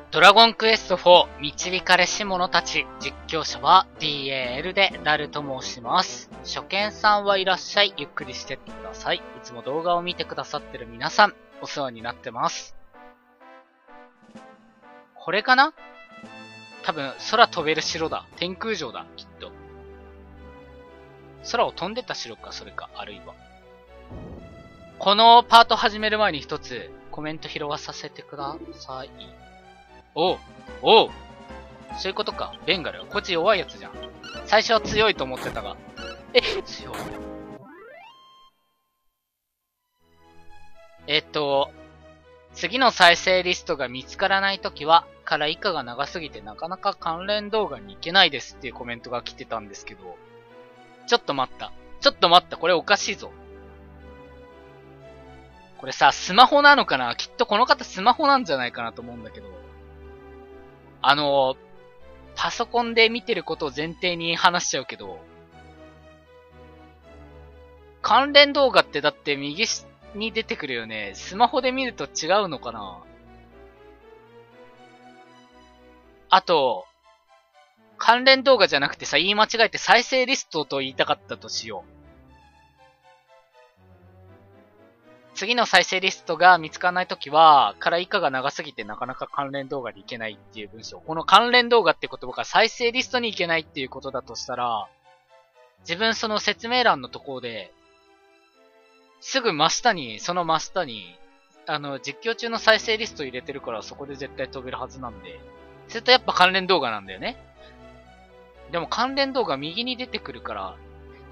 ドラゴンクエスト4導かれし者たち、実況者は DAL でダルと申します。初見さんはいらっしゃい、ゆっくりしてってください。いつも動画を見てくださってる皆さん、お世話になってます。これかな？多分、空飛べる城だ。天空城だ、きっと。空を飛んでた城か、それか、あるいは。このパート始める前に一つ、コメント拾わさせてください。おう、おう。そういうことか。ベンガル。こっち弱いやつじゃん。最初は強いと思ってたが。強い。次の再生リストが見つからないときは、から以下が長すぎてなかなか関連動画に行けないですっていうコメントが来てたんですけど。ちょっと待った。これおかしいぞ。これさ、スマホなのかな？きっとこの方スマホなんじゃないかなと思うんだけど。パソコンで見てることを前提に話しちゃうけど、関連動画ってだって右に出てくるよね。スマホで見ると違うのかな？あと、関連動画じゃなくてさ、言い間違えて再生リストと言いたかったとしよう。次の再生リストが見つからないときは、から以下が長すぎてなかなか関連動画に行けないっていう文章。この関連動画って言葉が再生リストに行けないっていうことだとしたら、自分その説明欄のところで、すぐその真下に、実況中の再生リスト入れてるからそこで絶対飛べるはずなんで、それとやっぱ関連動画なんだよね。でも関連動画右に出てくるから、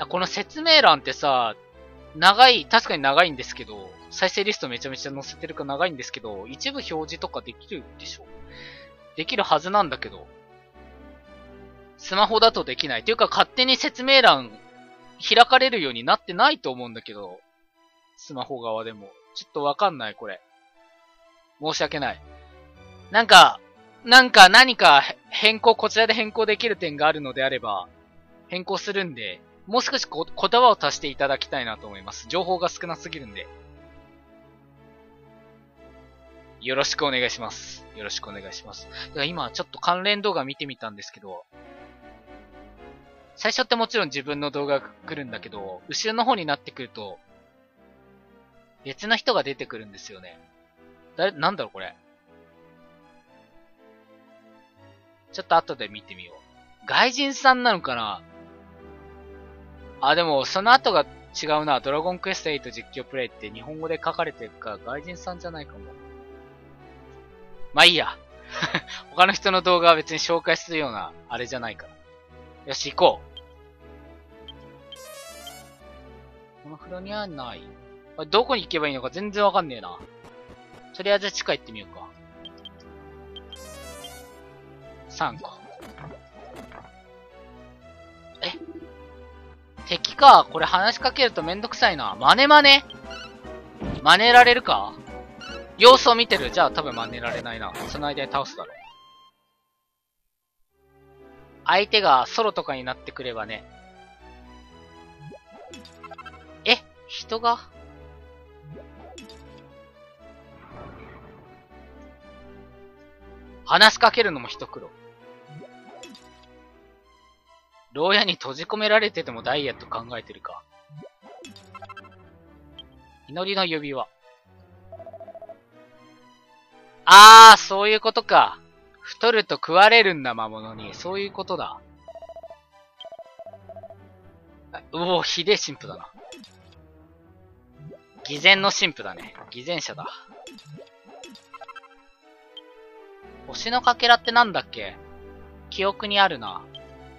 この説明欄ってさ、確かに長いんですけど、再生リストめちゃめちゃ載せてるから長いんですけど、一部表示とかできるでしょ？できるはずなんだけど、スマホだとできない。というか勝手に説明欄開かれるようになってないと思うんだけど、スマホ側でも。ちょっとわかんない、これ。申し訳ない。何かこちらで変更できる点があるのであれば、変更するんで、もう少し言葉を足していただきたいなと思います。情報が少なすぎるんで。よろしくお願いします。よろしくお願いします。だから今ちょっと関連動画見てみたんですけど、最初ってもちろん自分の動画が来るんだけど、後ろの方になってくると、別の人が出てくるんですよね。なんだろうこれ。ちょっと後で見てみよう。外人さんなのかな？でも、その後が違うな。ドラゴンクエスト8実況プレイって日本語で書かれてるから外人さんじゃないかも。まあいいや。他の人の動画は別に紹介するような、あれじゃないから。よし、行こう。このフロにはない。どこに行けばいいのか全然わかんねえな。とりあえず地下行ってみようか。3個。敵か。これ話しかけるとめんどくさいな。真似られるか？様子を見てる。じゃあ多分真似られないな。その間に倒すだろう。相手がソロとかになってくればね。人が話しかけるのも一苦労。牢屋に閉じ込められててもダイエット考えてるか。祈りの指輪。そういうことか。太ると食われるんだ、魔物に。そういうことだ。ひでえ神父だな。偽善の神父だね。偽善者だ。星のかけらってなんだっけ？記憶にあるな。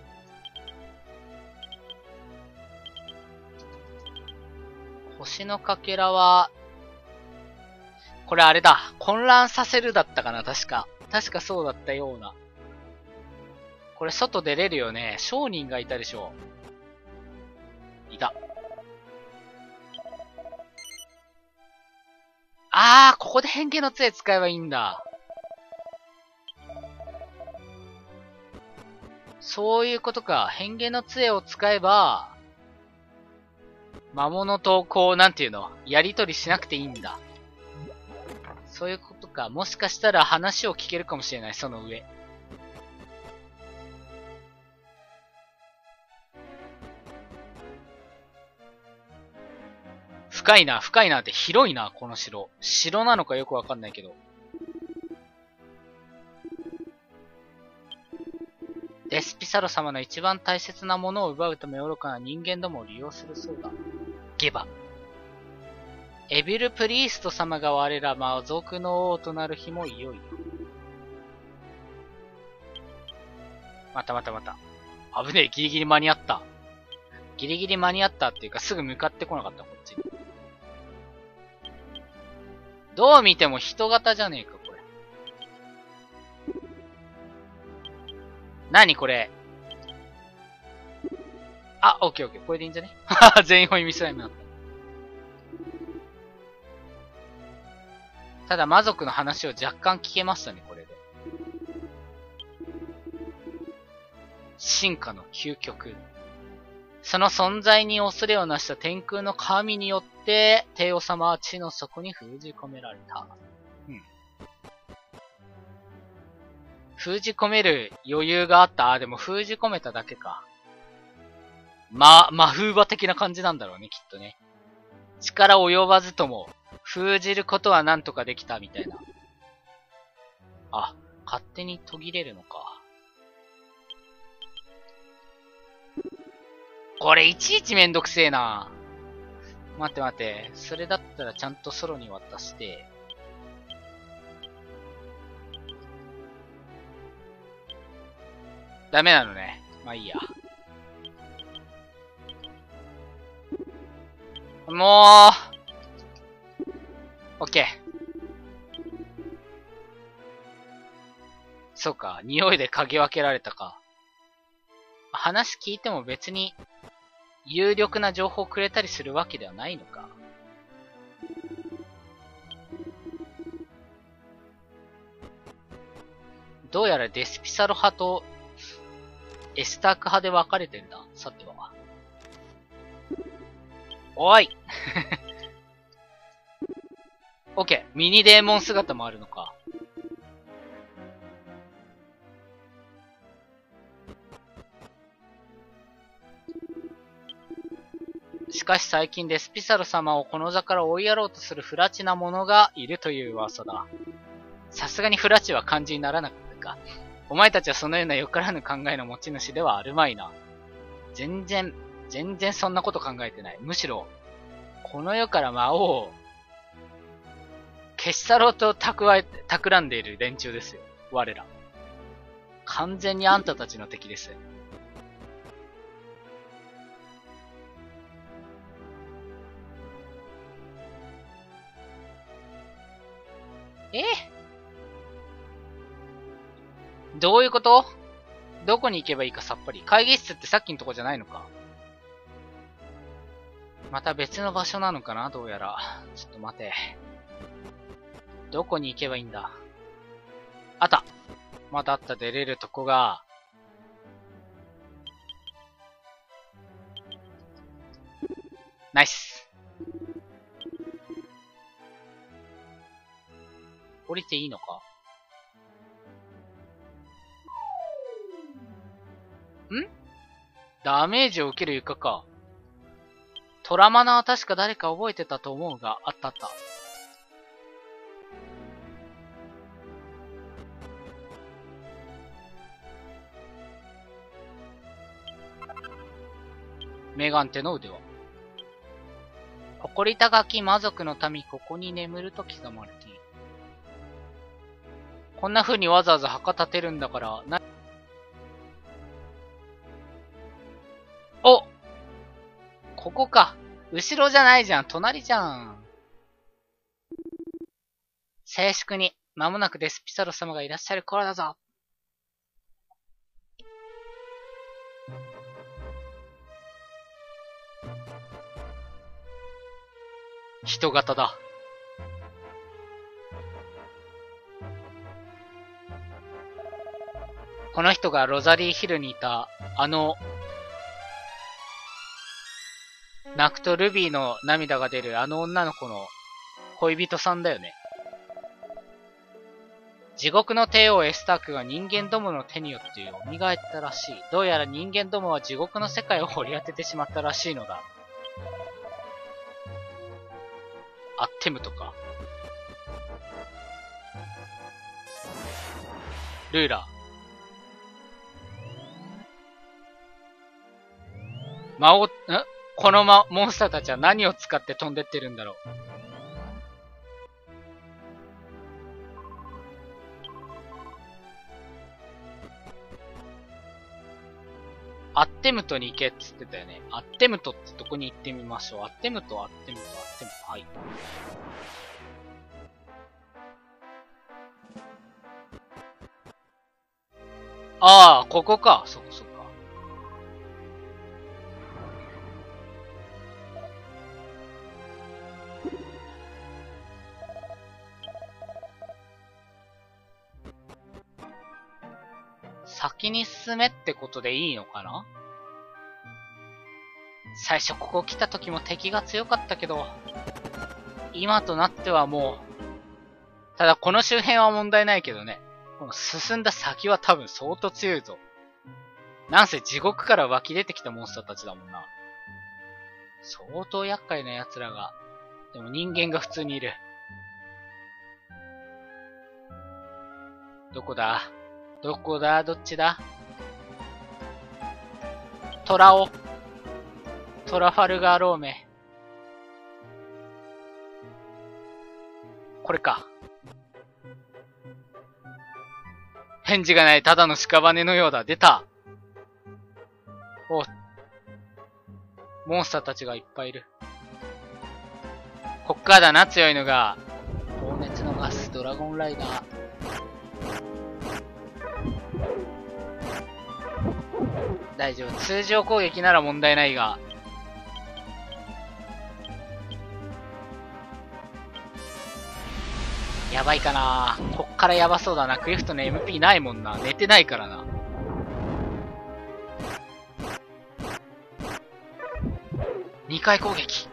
星のかけらは、これあれだ。混乱させるだったかな、確か。確かそうだったような。これ外出れるよね。商人がいたでしょ。いた。ここで変形の杖使えばいいんだ。そういうことか。変形の杖を使えば、魔物とやりとりしなくていいんだ。 そういうことか。もしかしたら話を聞けるかもしれない、その上。深いな、深いなって広いな、この城。城なのかよくわかんないけど。デスピサロ様の一番大切なものを奪うため愚かな人間どもを利用するそうだ。ゲバ。エビル・プリースト様が我ら魔族の王となる日もいよいよ。また。危ねえ、ギリギリ間に合った。ギリギリ間に合ったっていうかすぐ向かってこなかった、こっちに。どう見ても人型じゃねえか、これ。何これ。あ、オッケー。これでいいんじゃね全員ホイミスライムになった。ただ魔族の話を若干聞けましたね、これで。進化の究極。その存在に恐れをなした天空の神によって、帝王様は地の底に封じ込められた。封じ込める余裕があった。でも封じ込めただけか。魔風場的な感じなんだろうね、きっとね。力及ばずとも、封じることはなんとかできたみたいな。あ、勝手に途切れるのか。これいちいちめんどくせえな。待って。それだったらちゃんとソロに渡して。ダメなのね。まあいいや。もう、オッケー。そうか、匂いで嗅ぎ分けられたか。話聞いても別に有力な情報をくれたりするわけではないのか。どうやらデスピサロ派とエスターク派で分かれてんだ、さては。おいオッケー、ミニデーモン姿もあるのか。しかし最近デスピサロ様をこの座から追いやろうとする不埒な者がいるという噂だ。さすがに不埒は漢字にならなかったか。お前たちはそのようなよからぬ考えの持ち主ではあるまいな。全然そんなこと考えてない。むしろ、この世から魔王を消し去ろうと企んでいる連中ですよ。我ら。完全にあんたたちの敵です。どういうこと？どこに行けばいいかさっぱり。会議室ってさっきのとこじゃないのか？また別の場所なのかな？どうやら。ちょっと待て。どこに行けばいいんだ？あった。まだあった。出れるとこが。ナイス。降りていいのか？ダメージを受ける床か。トラマナは確か誰か覚えてたと思うが、あった。メガンテの腕輪。誇り高き魔族の民、ここに眠ると刻まれている。こんな風にわざわざ墓立てるんだから、お！ここか。後ろじゃないじゃん。隣じゃん。静粛に、間もなくデスピサロ様がいらっしゃる頃だぞ。人型だ。この人がロザリーヒルにいた、泣くとルビーの涙が出るあの女の子の恋人さんだよね。 地獄の帝王エスタークが人間どもの手によって蘇ったらしい。どうやら人間どもは地獄の世界を掘り当ててしまったらしいのだ。アッテムとか。ルーラー。このモンスターたちは何を使って飛んでってるんだろう。アッテムトに行けっつってたよね。アッテムトってとこに行ってみましょう。アッテムト。はい。ああ、ここか。そこ。先に進めってことでいいのかな？最初ここ来た時も敵が強かったけど、今となってはもう、ただこの周辺は問題ないけどね。この進んだ先は多分相当強いぞ。なんせ地獄から湧き出てきたモンスターたちだもんな。相当厄介な奴らが。でも人間が普通にいる。どこだ？どっちだ？トラファルガーローメ。これか。返事がない、ただの屍のようだ。出た。お、モンスターたちがいっぱいいる。こっからだな、強いのが。高熱のガス、ドラゴンライダー。大丈夫。通常攻撃なら問題ないが。やばいかな。こっからやばそうだな。クリフトの MP ないもんな。寝てないからな。2回攻撃。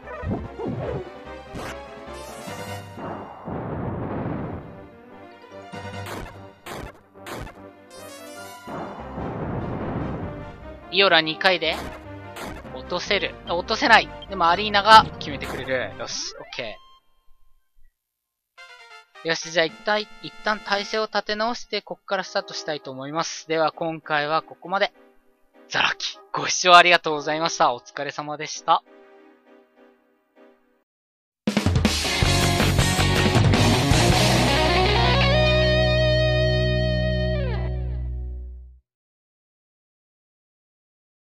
イオラ2回で落とせる。落とせない。でもアリーナが決めてくれる。よし、オッケー。よし、じゃあ一旦体勢を立て直して、こっからスタートしたいと思います。では今回はここまで。ザラキ、ご視聴ありがとうございました。お疲れ様でした。